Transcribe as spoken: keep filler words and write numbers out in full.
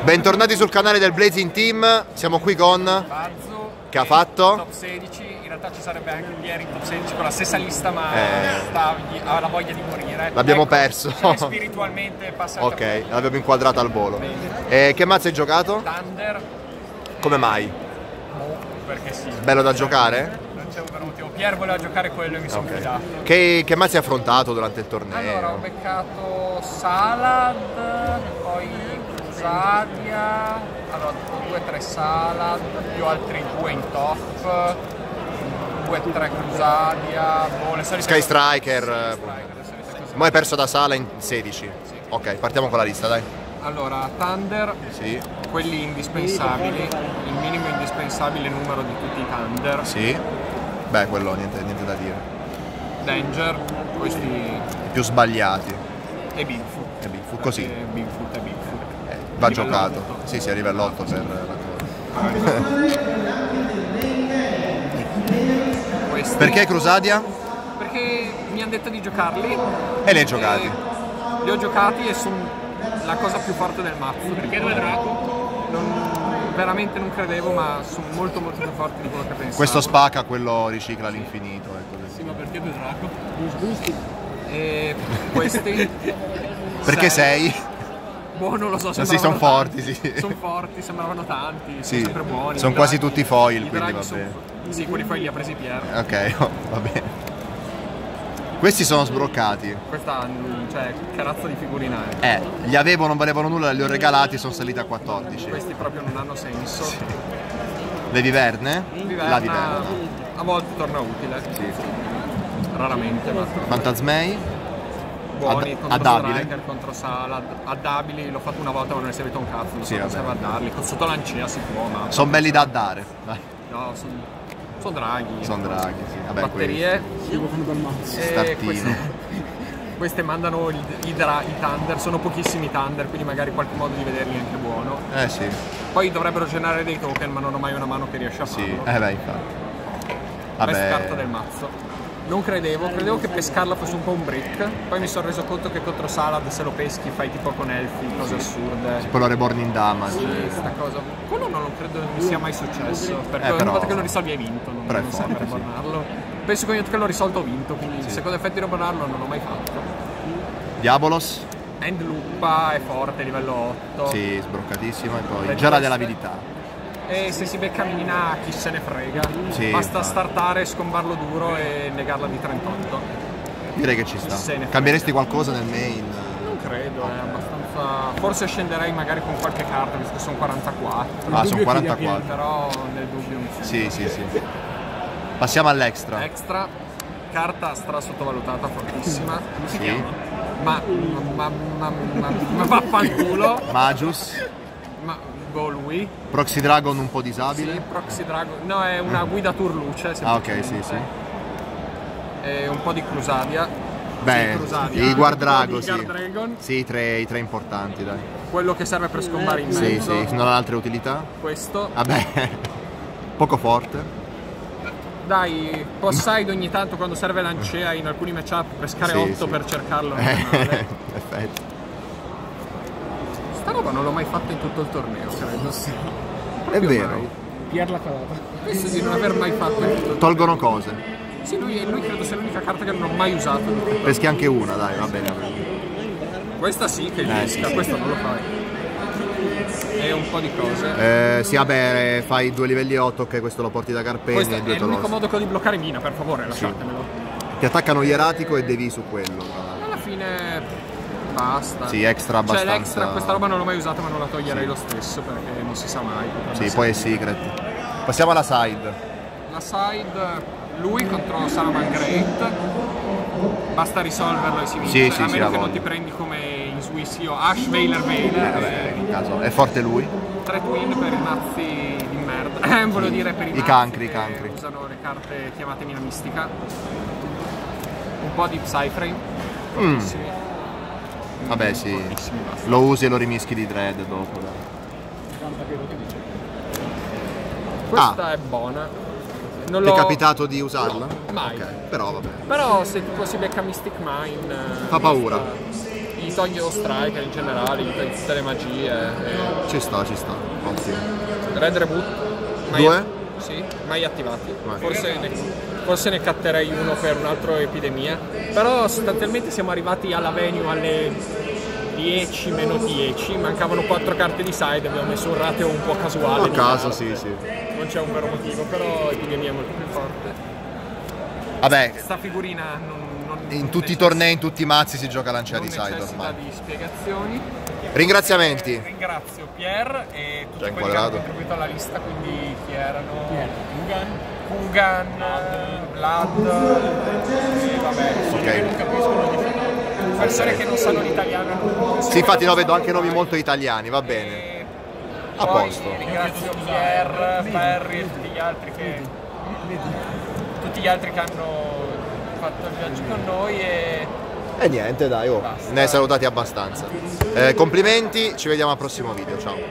Bentornati sul canale del Blazing Team, siamo qui con Bazzo, che ha fatto top sedici, in realtà ci sarebbe anche Pieri in top sedici con la stessa lista, ma eh. sta, ha la voglia di morire. L'abbiamo ecco, perso. Cioè, spiritualmente passa. Ok, l'abbiamo inquadrata al volo. E che mazzo hai giocato? Thunder. Come mai? Boh, perché sì. Bello da giocare? Non c'è un vero motivo. Pier voleva giocare quello e mi sono Okay. fidato. Che, che mazzi hai affrontato durante il torneo? Allora, ho beccato Salad, poi Crusadia, allora due tre Salad, più altri due in top, due tre Crusadia, boh, le solite Sky Striker. Sky Striker, le solite cose. Ma hai perso da Sala in sedici. Sì. Ok, partiamo con la lista, dai. Allora, Thunder, Sì. quelli indispensabili, il minimo indispensabile numero di tutti i Thunder. Sì. Beh, quello niente, niente da dire. Danger, questi I più sbagliati. e Bigfoot. E Bigfoot, così. Perché Bigfoot e Bigfoot. Eh, va Livello giocato. otto. Sì, sì, a livello otto per la cosa. Questi, Perché Crusadia? Perché mi hanno detto di giocarli. E li hai giocati? E li ho giocati e sono la cosa più forte del mazzo. Perché due Draco? Non, veramente non credevo, ma sono molto molto più forti di quello che pensavo. Questo spacca, quello ricicla all'infinito. Ecco. Sì, ma perché due Draco? E questi... Perché sei? Boh, non lo so, Sì, sono forti, sì. Sono forti, sembravano tanti, Sì, sono sempre buoni. sono I quasi draghi- tutti foil, i quindi draghi va sono- bene. Sì, quelli poi li ha presi Pier. Ok, oh, va bene. Questi sono sbroccati. Questa, cioè, che razza di figurina è? Eh, li avevo, non valevano nulla, li ho regalati, sono saliti a quattordici. Questi proprio non hanno senso. Le viverne? Viverna, La viverna. a volte torna utile. Sì. Raramente, ma torna. Fantasmei? Buoni Ad- contro adabile. Striker, contro Salad, adabili, l'ho fatto una volta ma non ne è servito un cazzo, non Sì, so come vabbè. serve a darli, sotto lancia si può, ma Sono belli da dare. Dai, no, sono son draghi. sono draghi, sì. Vabbè, Batterie questi. e Startino. queste, queste mandano i, i, dra- i Thunder, sono pochissimi Thunder, quindi magari qualche modo di vederli è anche buono. Eh sì, Poi dovrebbero generare dei token, ma non ho mai una mano che riesce a farlo. sì. Eh beh, infatti. Best carta Vabbè. del mazzo. Non credevo, credevo che pescarla fosse un po' un brick, poi mi sono reso conto che contro Salad se lo peschi fai tipo con Elfi, cose assurde. Quello Reborn in Damage. Sì, sta cosa. Quello non lo credo mi sia mai successo, perché Eh, ogni però- volta che lo risolvi hai vinto, non, però è non serve forte, sì. rebornarlo. Penso che ogni volta che l'ho risolto ho vinto, quindi il secondo effetto di rebornarlo non l'ho mai fatto. Diabolos? End Lupa è forte, livello otto. Sì, sbroccatissimo. E poi Le Giara queste- dell'abilità. E se si becca Mina chi se ne frega. Sì, Basta infatti. startare, scombarlo duro e negarla di trentotto. Direi che ci sta. Se ne frega. Cambieresti qualcosa nel main? Non credo, è abbastanza. Forse scenderei magari con qualche carta, visto che sono quarantaquattro. Ah, sono quarantaquattro. Però nel dubbio mi fido. Sì, sì, sì. Passiamo all'extra. Extra, carta stra sottovalutata, fortissima. Sì. Ma, ma, ma, ma, ma vaffanculo. Magius. Ma go lui. Proxy Dragon un po' Sì, disabile. Proxy Dragon. No, è una guida tour luce. Ah, ok, sì, semplicemente. sì. E un po' di Crusadia. Beh, Sì, Crusadia. i Guardrago, Un po' sì. di Guardragon. Sì, i tre, i tre importanti, dai. Quello che serve per scombare in Sì, mezzo. sì, non ha altre utilità. Questo. Vabbè, poco forte. Dai, Poseid ogni tanto quando serve lancea in alcuni matchup pescare Sì, otto sì. per cercarlo non è male. Perfetto. Sta roba non l'ho mai fatta in tutto il torneo, credo. È Proprio vero. mai. Pier l'ha calata. Penso di non aver mai fatto in tutto il Tolgono cose. torneo. Sì, lui, lui credo sia l'unica carta che non ho mai usato in tutto il torneo. Peschi anche una, dai, va bene. va bene. Questa sì che Eh, pesca, sì, sì. questa non lo fai. E un po' di cose. Eh, sì, vabbè, fai due livelli otto, ok, questo lo porti da Carpegna Questo e è due l'unico Tolosa. modo che ho di bloccare Mina, per favore, lasciatemelo. Ti attaccano ieratico e devi su quello. tra l'altro. Alla fine basta. Sì, extra Cioè abbastanza. l'extra, questa roba non l'ho mai usata ma non la toglierei lo stesso perché non si sa mai. potrebbe Sì, poi è servire. secret. Passiamo alla side. La side, lui contro Salaman Great, basta risolverlo e si vince, Sì, sì, a sì, meno ha che non voglia. ti prendi come in Swiss io, Ash Veiler Veiler, Vabbè, in caso è forte lui. tre twin per i mazzi di merda, eh, voglio dire per i, I mazzi cancri, i che cancri. usano le carte chiamate Mina Mistica, un po' di Psyframe, Mm. pochissimi. Vabbè, sì. Pochissimi, basta. Lo usi e lo rimischi di dread dopo. Dai. Questa è buona. Non Ti è l'ho- capitato di usarla? Mai. Ok, però vabbè. Però se tipo si becca Mystic Mine Fa paura. basta. gli toglie lo striker in generale, gli toglie tutte le magie. E... Ci sta, ci sta. Ottimo. Red Reboot. Mai Due? Att- sì, mai attivati. Mai. Forse ne, forse ne catterei uno per un'altra epidemia. Però sostanzialmente siamo arrivati alla venue alle dieci meno dieci, mancavano quattro carte di side, abbiamo messo un rateo un po' casuale. A di caso, carte. sì, sì. Non c'è un vero motivo, però epidemia è molto più forte. Vabbè, Sta figurina non, non in tutti i tornei, in tutti i mazzi si gioca lancia di side necessita ormai. di spiegazioni. Ringraziamenti. Ringrazio Pier e tutti Già quelli che hanno inquadrato. contribuito alla lista, quindi chi erano? Kugan, Kugan, Vlad, e vabbè, Ok. che non capiscono di persone che non sanno l'italiano. Sì, infatti no, vedo anche nomi molto italiani, va bene. E A poi posto. Ringrazio Pier, Perry e tutti gli altri che tutti gli altri che hanno fatto il viaggio con noi e E niente, dai, oh, Basta. ne hai salutati abbastanza. Eh, complimenti, ci vediamo al prossimo video, ciao.